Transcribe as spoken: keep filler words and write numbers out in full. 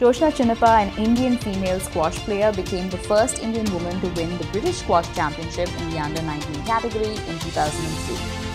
Joshna Chinappa, an Indian female squash player, became the first Indian woman to win the British Squash Championship in the under nineteen category in two thousand three.